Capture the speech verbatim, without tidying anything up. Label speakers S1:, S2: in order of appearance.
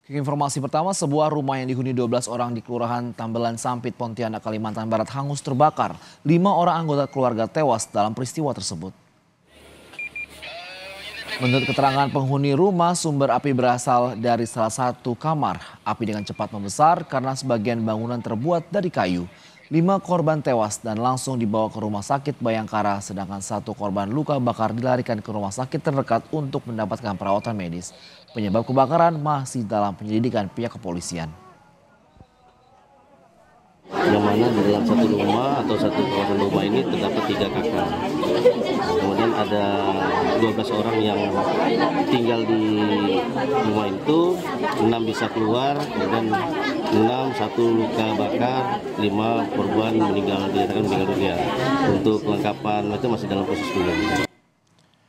S1: Informasi pertama, sebuah rumah yang dihuni dua belas orang di Kelurahan Tambelan Sampit, Pontianak, Kalimantan Barat hangus terbakar. Lima orang anggota keluarga tewas dalam peristiwa tersebut. Menurut keterangan penghuni rumah, sumber api berasal dari salah satu kamar. Api dengan cepat membesar karena sebagian bangunan terbuat dari kayu. Lima korban tewas dan langsung dibawa ke rumah sakit Bayangkara, sedangkan satu korban luka bakar dilarikan ke rumah sakit terdekat untuk mendapatkan perawatan medis. Penyebab kebakaran masih dalam penyelidikan pihak kepolisian.
S2: Yang mana di dalam satu rumah atau satu kawasan rumah ini terdapat tiga kakak. Kemudian ada dua belas orang yang tinggal di rumah itu, enam bisa keluar, kemudian enam satu luka bakar, lima korban meninggal dinyatakan meninggal dunia. Untuk kelengkapan itu masih dalam proses penyelidikan.